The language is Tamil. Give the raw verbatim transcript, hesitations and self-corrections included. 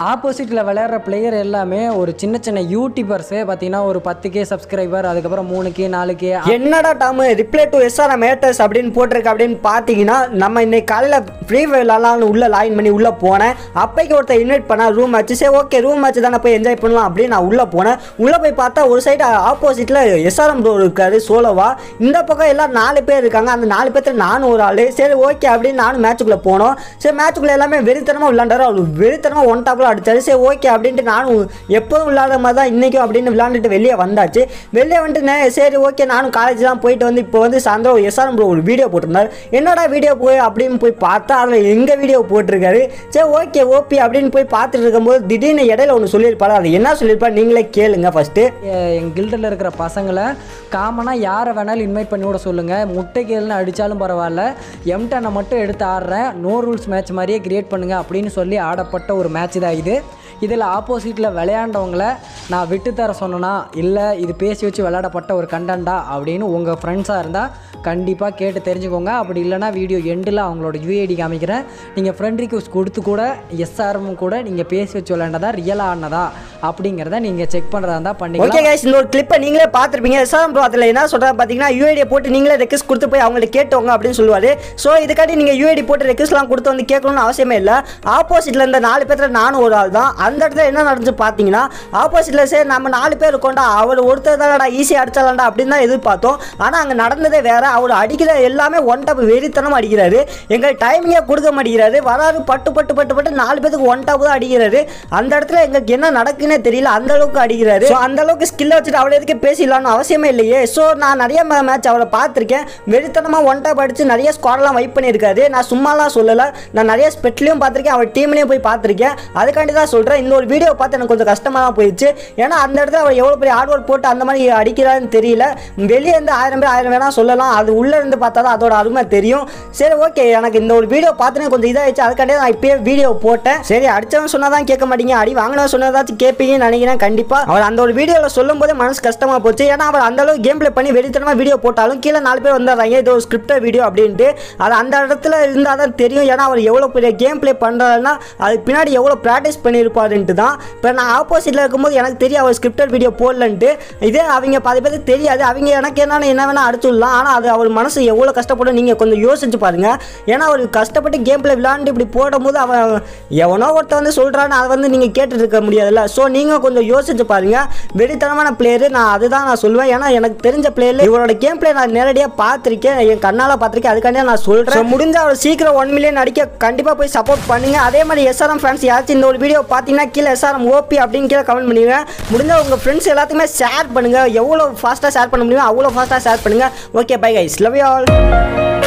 ஆப்போசிட்டில் விளையாடுற பிளேயர் எல்லாமே ஒரு சின்ன சின்ன யூடியூபர்ஸு பார்த்தீங்கன்னா ஒரு பத்து கே சப்ஸ்கிரைபர், அதுக்கப்புறம் மூணு கே நாலு கே. என்னடா டாமு reply to S R M haters அப்படின்னு போட்டிருக்கு அப்படின்னு பார்த்தீங்கன்னா, நம்ம இன்னைக்கு காலையில் ஃப்ரீ ஃபயர் விளாட்லான்னு உள்ளே லாகின் பண்ணி உள்ளே போனேன். அப்போக்கு ஒருத்தர் இன்வைட் பண்ணால் ரூம் மேட்ச். சரி ஓகே ரூம் மேட்ச் தானே போய் என்ஜாய் பண்ணலாம் அப்படின்னு நான் உள்ளே போனேன். உள்ளே போய் பார்த்தா ஒரு சைடு ஆப்போசிட்டில் எஸ் ஆர் எம் ப்ரோ இருக்காரு சோலோவா. இந்த பக்கம் எல்லாம் நாலு பேர் இருக்காங்க. அந்த நாலு பேர்த்துல நானும் ஒரு ஆள். சரி ஓகே அப்படின்னு நானும் மேட்சுக்குள்ளே போனோம். சரி மேட்சுக்குள்ளே எல்லாமே வெறித்தனமாக விளாண்டாரு. அவர் வெறித்தனமாக ஒன் டாப்பில் அடிச்சாரு. சரி ஓகே அப்படின்ட்டு நானும் எப்போதும் விளையாடுற மாதிரி தான் இன்றைக்கும் அப்படின்னு விளையாண்டுட்டு வெளியே வந்தாச்சு. வெளியே வந்துட்டு சரி ஓகே நானும் காலேஜ் தான் போயிட்டு வந்து இப்போ வந்து சாயந்தரம் எஸ் ஆர் எம் ப்ரோ ஒரு வீடியோ போட்டிருந்தார். என்னடா வீடியோ போய் அப்படின்னு போய் பார்த்தா அதில் எங்கள் வீடியோ போட்டிருக்காரு. சரி ஓகே ஓபி அப்படின்னு போய் பார்த்துட்டு இருக்கும்போது திடீர்னு இடையில ஒன்று சொல்லியிருப்பாரு. அது என்ன சொல்லியிருப்பாரு நீங்களே கேளுங்க ஃபஸ்ட்டு. எங்கள் கில்டில் இருக்கிற பசங்களை காமனாக யாரை வேணாலும் இன்வைட் பண்ணி விட சொல்லுங்கள். முட்டை கேள்னு அடித்தாலும் பரவாயில்ல, எம் டென்னை மட்டும் எடுத்து ஆடுறேன், நோ ரூல்ஸ் மேட்ச் மாதிரியே கிரியேட் பண்ணுங்கள் அப்படின்னு சொல்லி ஆடப்பட்ட ஒரு மேட்ச் தான் இது. இதில் ஆப்போசிட்டில் விளையாண்டவங்கள நான் விட்டு தர சொன்னேன்னா இல்லை இது பேசி வச்சு விளையாடப்பட்ட ஒரு கண்டென்ட்டா அப்படின்னு உங்கள் ஃப்ரெண்ட்ஸாக இருந்தால் கண்டிப்பாக கேட்டு தெரிஞ்சுக்கோங்க. அப்படி இல்லைனா வீடியோ எண்டில் அவங்களோட யூஐடி காமிக்கிறேன். நீங்கள் ஃப்ரெண்ட் ரிக்வெஸ்ட் கொடுத்து கூட எஸ்ஆர்எம் கூட நீங்கள் பேசி வச்சு விளையாண்டதா ரியலாக ஆனதா அப்படிங்கிறத நீங்கள் செக் பண்ணுறதா இருந்தால் பண்ணி. ஓகே கைஸ், இந்த ஒரு கிளிப்பை நீங்களே பார்த்துருப்பீங்க. எஸ்ஆர்எம் ப்ரோ அதில் என்ன சொல்கிறாங்க பார்த்தீங்கன்னா, யூஐடியை போட்டு நீங்களே ரெக்வெஸ்ட் கொடுத்து போய் அவங்கள்ட்ட கேட்டவங்க அப்படின்னு சொல்லுவார். ஸோ இதுக்காட்டி நீங்கள் யூஐடி போட்டு ரெக்வெஸ்ட்லாம் கொடுத்து வந்து கேட்கணும்னு அவசியமே இல்லை. ஆப்போசிட்டில் இருந்த நாலு பேர்த்தில் நானும் ஒரு ஆள் தான். அந்த இடத்துல என்ன நடந்துச்சு பார்த்தீங்கன்னா, ஆப்போசிட்டில் சரி நம்ம நாலு பேர் இருக்கோண்டா, அவர் ஒருத்தர் தான்டா ஈஸியாக அடிச்சாலாண்டா அப்படின்னு தான் எதிர்பார்த்தோம். ஆனால் அங்கே நடந்ததே வேறு. அவர் அடிக்கிற எல்லாமே ஒன் டாப் வெறித்தனமாக அடிக்கிறாரு. எங்கள் டைமிங்கே கொடுக்க மாட்டேங்கிறாரு. வராது பட்டு பட்டு பட்டு பட்டு நாலு பேருக்கு ஒன் டாப் தான் அடிக்கிறாரு. அந்த இடத்துல எங்களுக்கு என்ன நடக்குன்னே தெரியல, அந்த அளவுக்கு அடிக்கிறாரு. ஸோ அந்த அளவுக்கு ஸ்கில்லை வச்சுட்டு அவளை எதுக்கு பேசிடலான்னு அவசியமே இல்லையே. ஸோ நான் நிறைய மேட்ச் அவரை பார்த்துருக்கேன். வெறித்தனமாக ஒன் டாப் அடிச்சு நிறைய ஸ்குவாட்லாம் வைப் பண்ணியிருக்காரு. நான் சும்மாலாம் சொல்லலை, நான் நிறைய ஸ்பெட்லையும் பார்த்துருக்கேன், அவர் டீம்லேயும் போய் பார்த்துருக்கேன். அதுக்காண்டி தான் சொல்கிறேன். இந்த ஒரு வீடியோ பார்த்து எனக்கு கொஞ்சம் கஷ்டமாக தான் போயிடுச்சு. ஏன்னா அந்த இடத்துல அவர் எவ்வளோ பெரிய ஹார்ட் ஒர்க் போட்டு அந்த மாதிரி அடிக்கிறாருன்னு தெரியல. வெளியே இருந்து ஆயிரம் பேர் ஆயிரம் வேணா சொல்லலாம், அது உள்ளே இருந்து பார்த்தா தான் அதோட அருமை தெரியும். சரி ஓகே, எனக்கு இந்த ஒரு வீடியோ பார்த்துன்னு கொஞ்சம் இதாகிடுச்சு. அதுக்காண்டி நான் இப்போயே வீடியோ போட்டேன். சரி அடித்தவன் சொன்னால் தான் கேட்க மாட்டீங்க, அடி வாங்கினவன் சொன்னதாச்சும் கேட்பீங்கன்னு நினைக்கிறேன். கண்டிப்பாக அவர் அந்த ஒரு வீடியோவில் சொல்லும் போதே மனசு கஷ்டமாக போச்சு. ஏன்னா அவர் அந்த அளவுக்கு கேம் பிளே பண்ணி வெறித்தனமாக வீடியோ போட்டாலும் கீழே நாலு பேர் வந்துடுறாங்க இது ஒரு ஸ்கிரிப்டட் வீடியோ அப்படின்ட்டு. அது அந்த இடத்துல இருந்தால் தான் தெரியும். ஏன்னா அவர் எவ்வளோ பெரிய கேம் பிளே பண்ணுறாருன்னா அது பின்னாடி எவ்வளோ ப்ராக்டிஸ் பண்ணியிருப்பாருன்ட்டு தான். இப்போ நான் ஆப்போசிட்டில் இருக்கும்போது எனக்கு தெரியும் அவர் ஸ்கிரிப்டட் வீடியோ போடலன்ட்டு. இதே அவங்க பாதி பேருக்கு தெரியாது. அவங்க எனக்கு என்னென்ன என்ன வேணால் அடிச்சுடலாம். ஆனால் அது அவர் மனசு எவ்வளோ கஷ்டப்படும் நீங்கள் கொஞ்சம் யோசிச்சு பாருங்கள். ஏன்னா அவர் கஷ்டப்பட்டு கேம் பிளே விளாண்டு இப்படி போடும்போது அவன் எவனோ ஒருத்த வந்து சொல்கிறான்னு அதை வந்து நீங்கள் கேட்டுட்டு இருக்க முடியாதுல்ல. ஸோ நீங்கள் கொஞ்சம் யோசிச்சு பாருங்கள். வெறித்தனமான பிளேயரு நான் அதுதான் நான் சொல்லுவேன். ஏன்னா எனக்கு தெரிஞ்ச பிளேயர் இவரோட கேம் பிளே நான் நேரடியாக பார்த்துருக்கேன், என் கண்ணால் பார்த்துருக்கேன். அதுக்காண்டியே நான் சொல்கிறேன். முடிஞ்ச அவர் சீக்கிரம் ஒன் மில்லியன் அடிக்க கண்டிப்பாக போய் சப்போர்ட் பண்ணுங்க. அதே மாதிரி எஸ்ஆர்எம் ஃபேன்ஸ் யாராச்சும் இந்த ஒரு வீடியோ பார்த்தீங்கன்னா கீழே எஸ்ஆர்எம் ஓபி அப்படின்னு கீழே கமெண்ட் பண்ணுங்க. முடிஞ்ச உங்கள் ஃப்ரெண்ட்ஸ் எல்லாத்துக்குமே ஷேர் பண்ணுங்கள். எவ்வளோ ஃபாஸ்ட்டாக ஷேர் பண்ண முடியுமோ அவ்வளோ ஃபாஸ்ட்டாக ஷேர் பண்ணுங்கள். Okay bye guys, love you all.